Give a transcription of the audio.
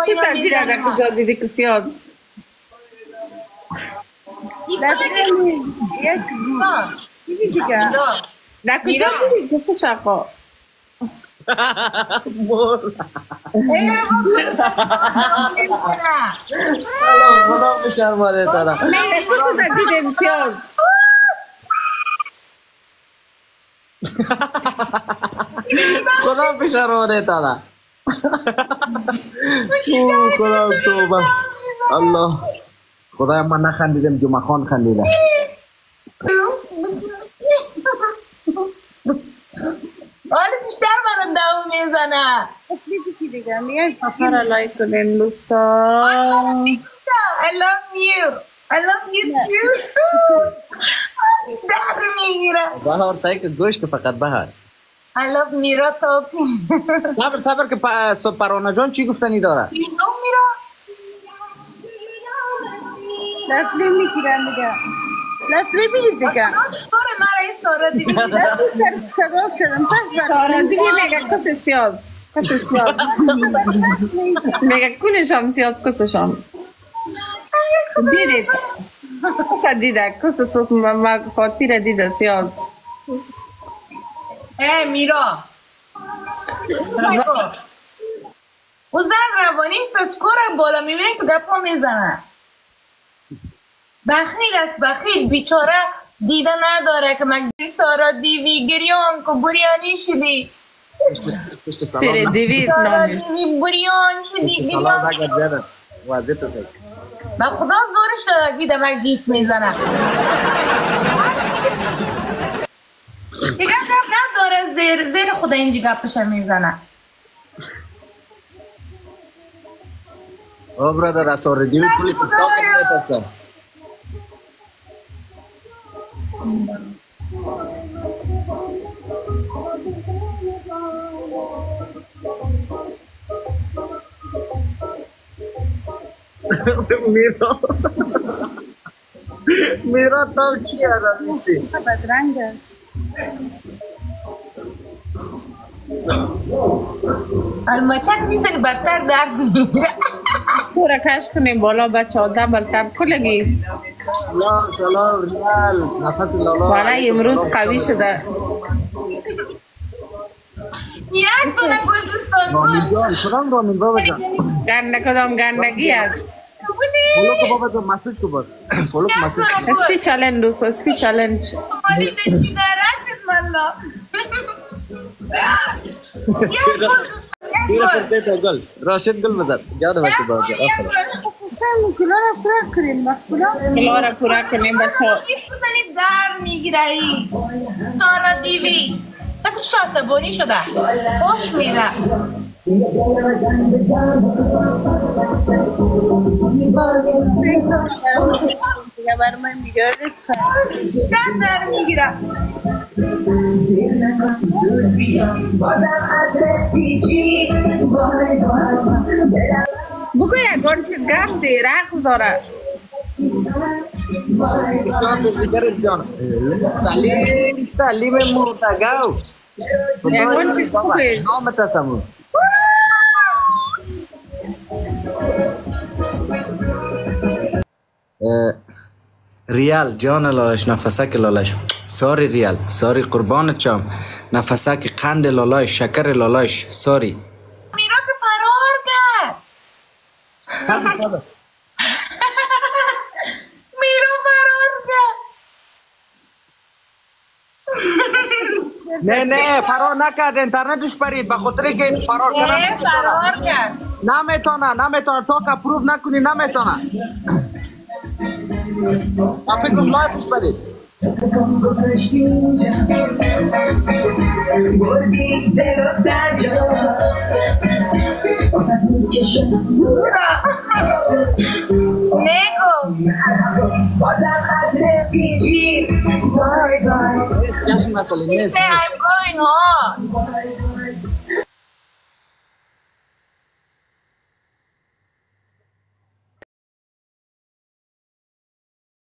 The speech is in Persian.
پسر زیره در کجا دیدی که سیاد در کجا دیدی کسی شقا خدا بشرمانه تارا میره کسی در دیدیم سیاد خدا بشرمانه تارا خدا توبه الله خدایا من نخندیدم جمعه خان خندیدم حالا بیشتر منو دو میزنه سفر لایک کنین دوستان I love you I love you too در میگیره بهار سعی که گوش که فقط بهار I love میرا توپی صبر که پرانه جان چی گفتنی داره میرا لفلی میگیرن دیگه لفلی میگیر دیگه ساره مرا این ساره دیگه صدا کردم پس ساره دیگه میگه کسی سیاز کسی سیاز میگه کنش هم سیاز کسشم دیدید کسی دیده کسی سوک فاتی را دیده سیاز میرا او زن روانیست از کار بالا میبینی تو گپا میزنه بخیل است بخیل بیچاره دیده نداره که مگه سارا دیوی گریان که بریانی شدی سیر دیویز سارا نامی دیوی بریان شدی گریان با خدا زورش داره دیده من گیف میزنه دیگه گپ نداره زیر خدا اینجی گپش میزنه او برادر اصار دیوی پولی تاکت میتاکتم میرا تو چی آدم نیستی بدرنگ است المچک میزنی بدتر در میگیره پورا کش کنیم بالا بچه ها دبل تب کلگی سلام ریال نفس لالا والا امروز قوی شده یک دونه گل دوستان رامین جان کدام رامین بابا جان گنده کدام گندگی است فولو کو بابا جان مسیج کو بس فولو کو مسیج اسپی چلنج دوست اسپی چلنج مالی چی دارد مالا دیره فرسه تو گل راشد گل بزن جان بس بابا جان سم کلارا پورا کنیم کلارا پورا کنیم بچه ها بزنید در میگیره ای سارا دیوی سکو چطور عصبانی شده خوش میره دیگه بر من میگه بیشتر در میگیره بگو یک گون چیز گفت دی رقص داره شان جگر جان سلیم مرتگاو یک گون چیز بگویش نام تسمون ریال جان لالش نفسک لالش ساری ریال ساری قربانت چم نفسک قند لالش شکر لالش ساری میرا که فرار کرد سلام میرا فرار کرد نه فرار نکرد اینترنتش پرید به خاطر که فرار کردن فرار کرد نمیتونه تو که پروف نکنی نمیتونه فکر کنم لایفش پرید نگو جشن مسئله نیست I'm going on